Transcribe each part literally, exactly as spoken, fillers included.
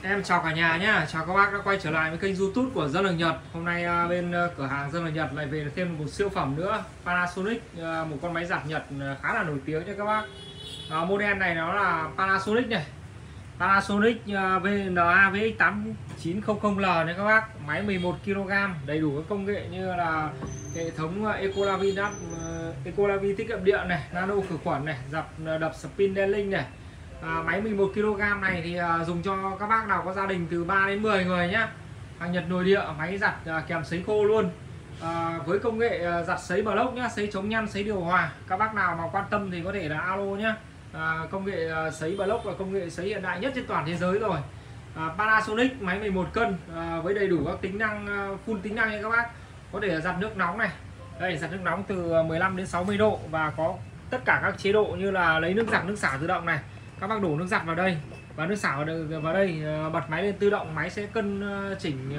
Em chào cả nhà nhá, chào các bác đã quay trở lại với kênh YouTube của Dân Làng Nhật. Hôm nay à, bên à, cửa hàng Dân Làng Nhật lại về thêm một siêu phẩm nữa, Panasonic, à, một con máy giặt Nhật khá là nổi tiếng nha các bác. À, model này nó là Panasonic này, Panasonic à, vê en a vê ích tám chín không không L này các bác. Máy mười một ki lô gam, đầy đủ các công nghệ như là hệ thống Ecolavi uh, Ecolavi tiết kiệm điện này, nano khử khuẩn này, dập đập spin Denling này. À, máy mười một ki lô gam này thì à, dùng cho các bác nào có gia đình từ ba đến mười người nhá. Hàng Nhật nội địa, máy giặt à, kèm sấy khô luôn. À, với công nghệ à, giặt sấy block nhá, sấy chống nhăn, sấy điều hòa. Các bác nào mà quan tâm thì có thể là alo nhá. À, công nghệ à, sấy block là công nghệ sấy hiện đại nhất trên toàn thế giới rồi. À, Panasonic máy mười một cân à, với đầy đủ các tính năng à, full tính năng nha các bác. Có thể giặt nước nóng này. Đây, giặt nước nóng từ mười lăm đến sáu mươi độ và có tất cả các chế độ như là lấy nước giặt, nước xả tự động này. Các bác đổ nước giặt vào đây và nước xả vào đây, bật máy lên tự động, máy sẽ cân chỉnh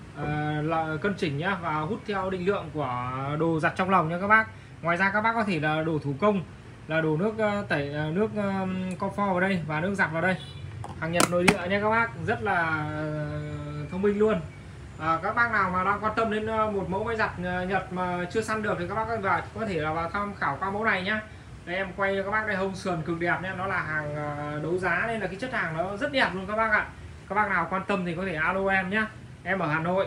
uh, cân chỉnh nhá và hút theo định lượng của đồ giặt trong lòng nha các bác. Ngoài ra các bác có thể là đổ thủ công, là đổ nước tẩy nước comfort vào đây và nước giặt vào đây. Hàng Nhật nội địa nha các bác, rất là thông minh luôn. À, các bác nào mà đang quan tâm đến một mẫu máy giặt Nhật mà chưa săn được thì các bác có thể là vào tham khảo qua mẫu này nhá. Đây em quay cho các bác đây, hông sườn cực đẹp nhé, nó là hàng đấu giá nên là cái chất hàng nó rất đẹp luôn các bác ạ. Các bác nào quan tâm thì có thể alo em nhé. Em ở Hà Nội,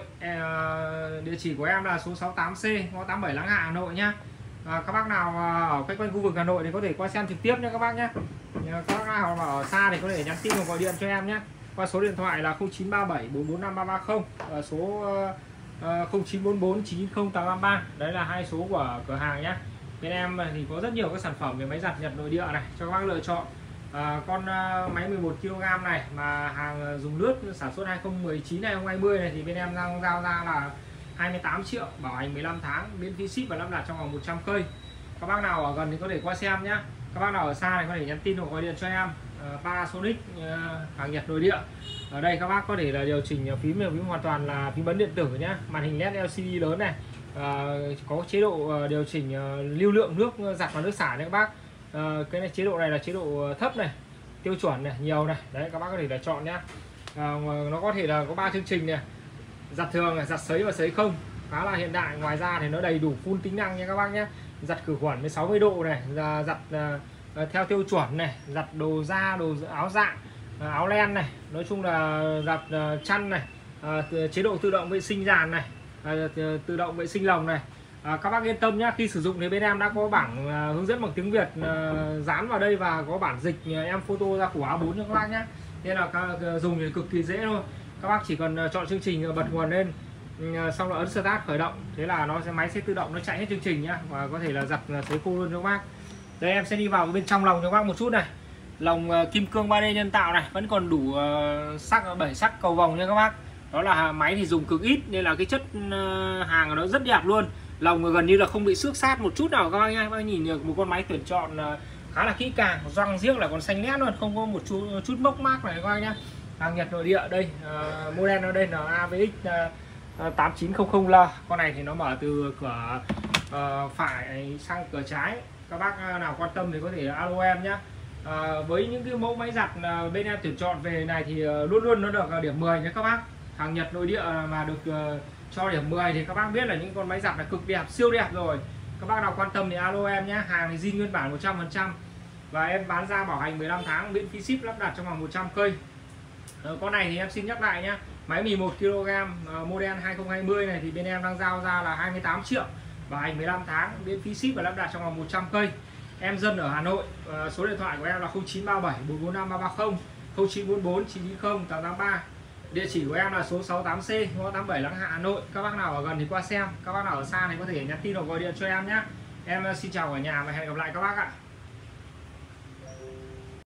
địa chỉ của em là số sáu tám C, ngõ tám mươi bảy Láng Hạ, Hà Nội nhá. À, các bác nào ở quanh quanh khu vực Hà Nội thì có thể qua xem trực tiếp nhé các bác nhé. Các bác nào mà ở xa thì có thể nhắn tin hoặc gọi điện cho em nhé, qua số điện thoại là không chín ba bảy bốn bốn năm ba ba không và số không chín bốn bốn chín không tám ba ba. Đấy là hai số của cửa hàng nhé. Bên em thì có rất nhiều các sản phẩm về máy giặt Nhật nội địa này cho các bác lựa chọn. À, con uh, máy mười một ki lô gam này mà hàng dùng lướt sản xuất hai không một chín hai không hai không này thì bên em đang giao ra là hai mươi tám triệu, bảo hành mười lăm tháng, miễn phí ship và lắp đặt trong vòng một trăm cây. Các bác nào ở gần thì có thể qua xem nhé. Các bác nào ở xa thì có thể nhắn tin hoặc gọi điện cho em. uh, Panasonic, uh, hàng Nhật nội địa. Ở đây các bác có thể là điều chỉnh phím, phím hoàn toàn là phím bấm điện tử nhé, màn hình led lờ xê đê lớn này. À, có chế độ điều chỉnh uh, lưu lượng nước giặt và nước xả này các bác. À, cái này chế độ này là chế độ thấp này, tiêu chuẩn này, nhiều này. Đấy các bác có thể là chọn nhá. À, nó có thể là có ba chương trình này, giặt thường này, giặt sấy và sấy không, khá là hiện đại. Ngoài ra thì nó đầy đủ full tính năng nha các bác nhé. Giặt khử khuẩn với sáu mươi độ này, giặt uh, theo tiêu chuẩn này, giặt đồ da, đồ áo dạ, uh, áo len này, nói chung là giặt uh, chăn này, uh, chế độ tự động vệ sinh dàn này, À, tự động vệ sinh lồng này. À, các bác yên tâm nhá, khi sử dụng thì bên em đã có bảng à, hướng dẫn bằng tiếng Việt à, dán vào đây và có bản dịch à, em photo ra của A bốn cho các bác nhé. Nên là các, dùng thì cực kỳ dễ thôi. Các bác chỉ cần chọn chương trình bật nguồn lên, à, xong là ấn start khởi động, thế là nó sẽ máy sẽ tự động nó chạy hết chương trình nhá, và có thể là giặt sấy khô luôn cho các bác. Đây em sẽ đi vào bên trong lồng cho các bác một chút này. Lồng à, kim cương ba D nhân tạo này, vẫn còn đủ à, sắc bảy sắc cầu vồng nha các bác. Đó là máy thì dùng cực ít nên là cái chất hàng của nó rất đẹp luôn. Lồng gần như là không bị xước sát một chút nào các bác nhá. Các bác nhìn được một con máy tuyển chọn khá là kỹ càng, răng riêng là còn xanh nét luôn, không có một chút, chút mốc mác này các bác nhá. Hàng Nhật nội địa đây, uh, model ở đây là a vê ích tám chín không không L. Con này thì nó mở từ cửa uh, phải sang cửa trái. Các bác nào quan tâm thì có thể alo em nhá. À, với những cái mẫu máy giặt uh, bên em tuyển chọn về này thì uh, luôn luôn nó được uh, điểm mười nha các bác. Hàng Nhật nội địa mà được uh, cho điểm mười thì các bác biết là những con máy giặt là cực đẹp, siêu đẹp rồi. Các bác nào quan tâm thì alo em nhé. Hàng thì zin nguyên bản một trăm phần trăm và em bán ra bảo hành mười lăm tháng, miễn phí ship, lắp đặt trong vòng một trăm cây. Uh, con này thì em xin nhắc lại nhé, máy mười một ki lô gam uh, model hai không hai không này thì bên em đang giao ra là hai mươi tám triệu, bảo hành mười lăm tháng, miễn phí ship và lắp đặt trong vòng một trăm cây. Em dân ở Hà Nội, uh, số điện thoại của em là không chín ba bảy bốn bốn năm ba ba không, không chín bốn bốn chín chín không tám tám ba. Địa chỉ của em là số sáu tám C, ngõ tám mươi bảy Láng Hạ, Hà Nội. Các bác nào ở gần thì qua xem, các bác nào ở xa thì có thể nhắn tin hoặc gọi điện cho em nhé. Em xin chào cả nhà và hẹn gặp lại các bác ạ.